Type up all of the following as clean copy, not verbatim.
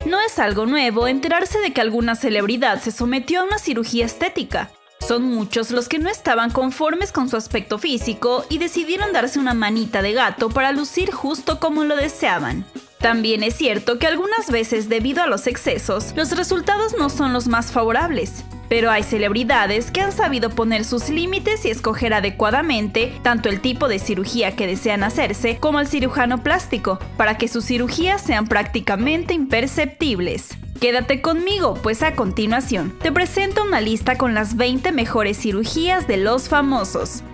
No es algo nuevo enterarse de que alguna celebridad se sometió a una cirugía estética. Son muchos los que no estaban conformes con su aspecto físico y decidieron darse una manita de gato para lucir justo como lo deseaban. También es cierto que algunas veces, debido a los excesos, los resultados no son los más favorables. Pero hay celebridades que han sabido poner sus límites y escoger adecuadamente tanto el tipo de cirugía que desean hacerse como el cirujano plástico, para que sus cirugías sean prácticamente imperceptibles. Quédate conmigo, pues a continuación te presento una lista con las 20 mejores cirugías de los famosos.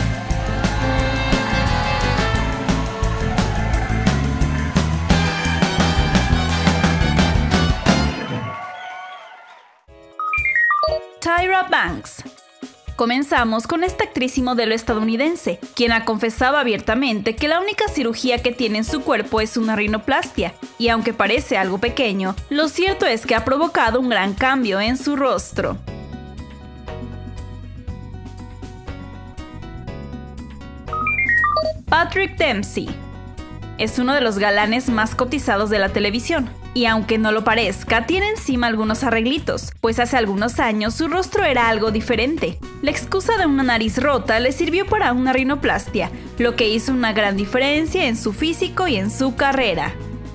Tyra Banks. Comenzamos con esta actriz y modelo estadounidense, quien ha confesado abiertamente que la única cirugía que tiene en su cuerpo es una rinoplastia, y aunque parece algo pequeño, lo cierto es que ha provocado un gran cambio en su rostro. Patrick Dempsey. Es uno de los galanes más cotizados de la televisión. Y aunque no lo parezca, tiene encima algunos arreglitos, pues hace algunos años su rostro era algo diferente. La excusa de una nariz rota le sirvió para una rinoplastia, lo que hizo una gran diferencia en su físico y en su carrera.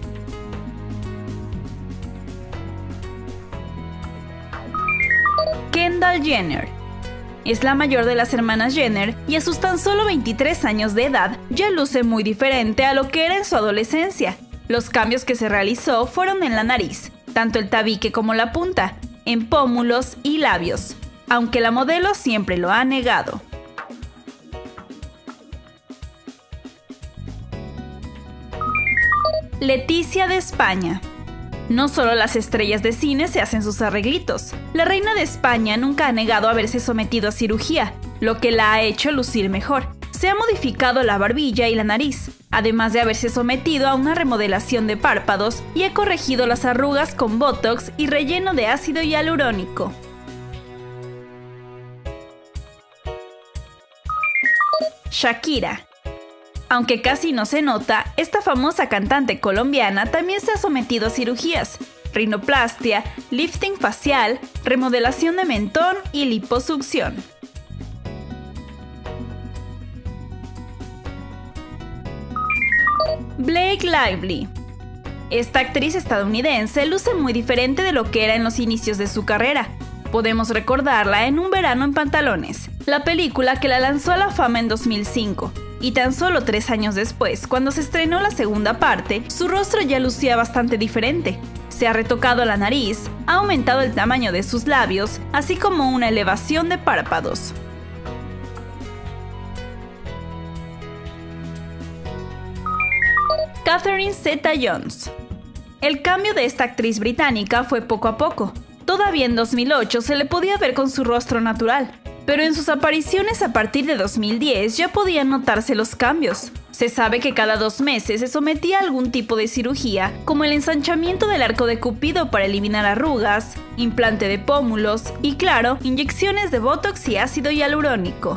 Kendall Jenner. Es la mayor de las hermanas Jenner y a sus tan solo 23 años de edad ya luce muy diferente a lo que era en su adolescencia. Los cambios que se realizó fueron en la nariz, tanto el tabique como la punta, en pómulos y labios, aunque la modelo siempre lo ha negado. Leticia de España. No solo las estrellas de cine se hacen sus arreglitos. La reina de España nunca ha negado haberse sometido a cirugía, lo que la ha hecho lucir mejor. Se ha modificado la barbilla y la nariz, además de haberse sometido a una remodelación de párpados y ha corregido las arrugas con botox y relleno de ácido hialurónico. Shakira. Aunque casi no se nota, esta famosa cantante colombiana también se ha sometido a cirugías: rinoplastia, lifting facial, remodelación de mentón y liposucción. Blake Lively. Esta actriz estadounidense luce muy diferente de lo que era en los inicios de su carrera. Podemos recordarla en Un verano en pantalones, la película que la lanzó a la fama en 2005. Y tan solo 3 años después, cuando se estrenó la segunda parte, su rostro ya lucía bastante diferente. Se ha retocado la nariz, ha aumentado el tamaño de sus labios, así como una elevación de párpados. Catherine Zeta-Jones. El cambio de esta actriz británica fue poco a poco. Todavía en 2008 se le podía ver con su rostro natural, pero en sus apariciones a partir de 2010 ya podían notarse los cambios. Se sabe que cada 2 meses se sometía a algún tipo de cirugía, como el ensanchamiento del arco de Cupido para eliminar arrugas, implante de pómulos y, claro, inyecciones de botox y ácido hialurónico.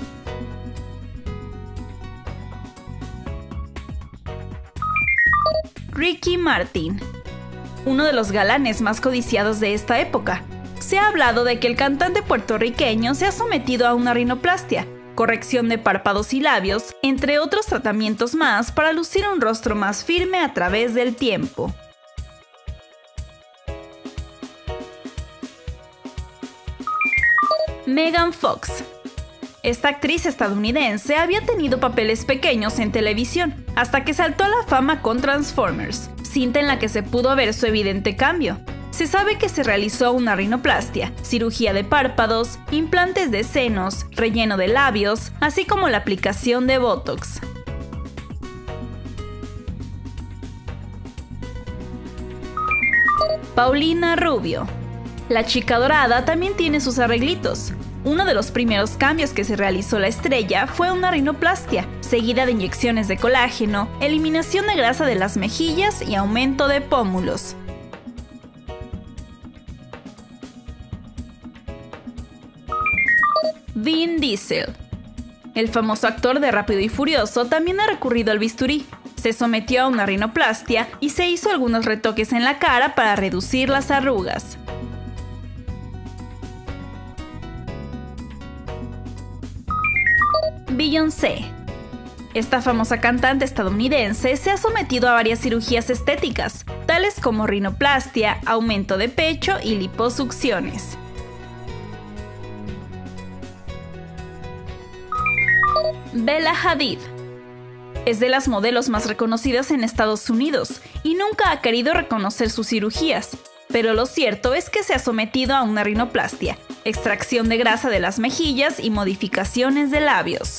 Ricky Martin. Uno de los galanes más codiciados de esta época. Se ha hablado de que el cantante puertorriqueño se ha sometido a una rinoplastia, corrección de párpados y labios, entre otros tratamientos más para lucir un rostro más firme a través del tiempo. Megan Fox. Esta actriz estadounidense había tenido papeles pequeños en televisión, hasta que saltó a la fama con Transformers, cinta en la que se pudo ver su evidente cambio. Se sabe que se realizó una rinoplastia, cirugía de párpados, implantes de senos, relleno de labios, así como la aplicación de botox. Paulina Rubio. La chica dorada también tiene sus arreglitos. Uno de los primeros cambios que se realizó la estrella fue una rinoplastia, seguida de inyecciones de colágeno, eliminación de grasa de las mejillas y aumento de pómulos. Vin Diesel. El famoso actor de Rápido y Furioso también ha recurrido al bisturí. Se sometió a una rinoplastia y se hizo algunos retoques en la cara para reducir las arrugas. Beyoncé. Esta famosa cantante estadounidense se ha sometido a varias cirugías estéticas, tales como rinoplastia, aumento de pecho y liposucciones. Bella Hadid. Es de las modelos más reconocidas en Estados Unidos y nunca ha querido reconocer sus cirugías, pero lo cierto es que se ha sometido a una rinoplastia, extracción de grasa de las mejillas y modificaciones de labios.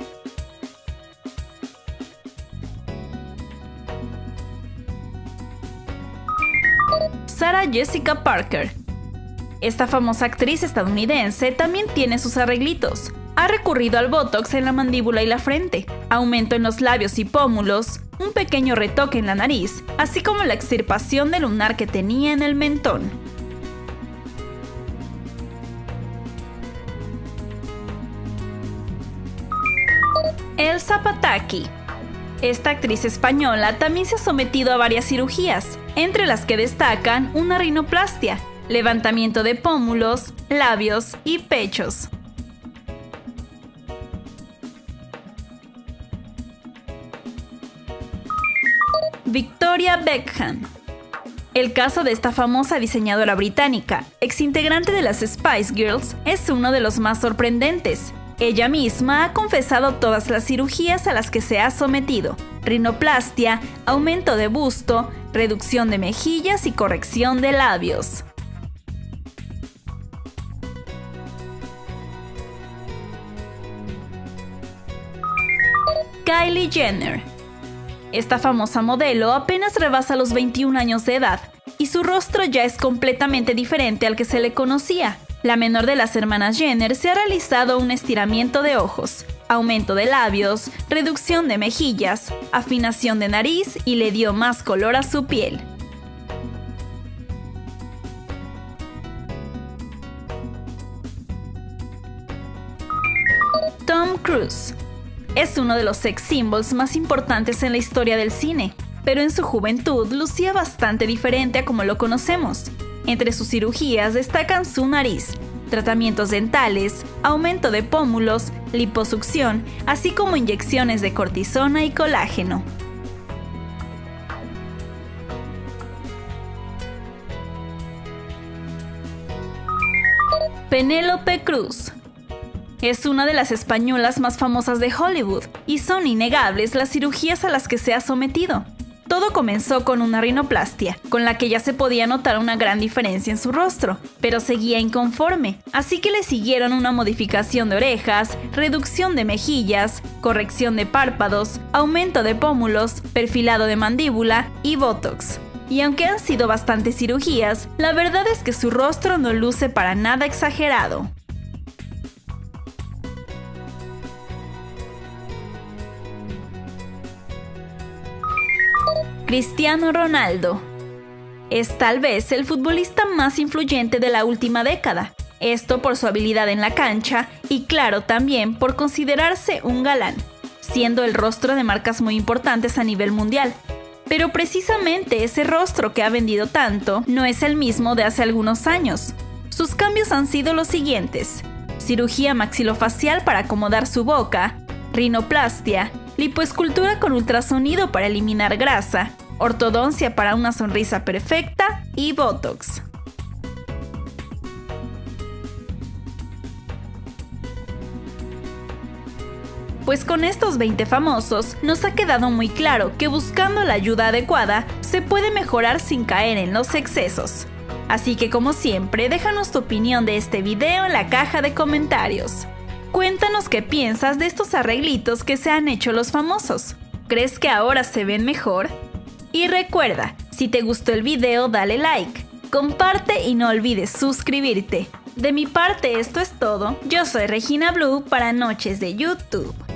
Sarah Jessica Parker. Esta famosa actriz estadounidense también tiene sus arreglitos. Ha recurrido al botox en la mandíbula y la frente, aumento en los labios y pómulos, un pequeño retoque en la nariz, así como la extirpación del lunar que tenía en el mentón. Elsa Pataky. Esta actriz española también se ha sometido a varias cirugías, entre las que destacan una rinoplastia, levantamiento de pómulos, labios y pechos. Victoria Beckham. El caso de esta famosa diseñadora británica, exintegrante de las Spice Girls, es uno de los más sorprendentes. Ella misma ha confesado todas las cirugías a las que se ha sometido: rinoplastia, aumento de busto, reducción de mejillas y corrección de labios. Kylie Jenner. Esta famosa modelo apenas rebasa los 21 años de edad y su rostro ya es completamente diferente al que se le conocía. La menor de las hermanas Jenner se ha realizado un estiramiento de ojos, aumento de labios, reducción de mejillas, afinación de nariz y le dio más color a su piel. Tom Cruise. Es uno de los sex symbols más importantes en la historia del cine, pero en su juventud lucía bastante diferente a como lo conocemos. Entre sus cirugías destacan su nariz, tratamientos dentales, aumento de pómulos, liposucción, así como inyecciones de cortisona y colágeno. Penélope Cruz. Es una de las españolas más famosas de Hollywood y son innegables las cirugías a las que se ha sometido. Todo comenzó con una rinoplastia, con la que ya se podía notar una gran diferencia en su rostro, pero seguía inconforme, así que le siguieron una modificación de orejas, reducción de mejillas, corrección de párpados, aumento de pómulos, perfilado de mandíbula y botox. Y aunque han sido bastantes cirugías, la verdad es que su rostro no luce para nada exagerado. Cristiano Ronaldo. Es tal vez el futbolista más influyente de la última década, esto por su habilidad en la cancha y claro también por considerarse un galán, siendo el rostro de marcas muy importantes a nivel mundial. Pero precisamente ese rostro que ha vendido tanto no es el mismo de hace algunos años. Sus cambios han sido los siguientes: cirugía maxilofacial para acomodar su boca, rinoplastia, lipoescultura con ultrasonido para eliminar grasa, ortodoncia para una sonrisa perfecta y botox. Pues con estos 20 famosos nos ha quedado muy claro que buscando la ayuda adecuada se puede mejorar sin caer en los excesos. Así que como siempre, déjanos tu opinión de este video en la caja de comentarios. Cuéntanos qué piensas de estos arreglitos que se han hecho los famosos. ¿Crees que ahora se ven mejor? Y recuerda, si te gustó el video dale like, comparte y no olvides suscribirte. De mi parte esto es todo, yo soy Regina Blue para Noches de YouTube.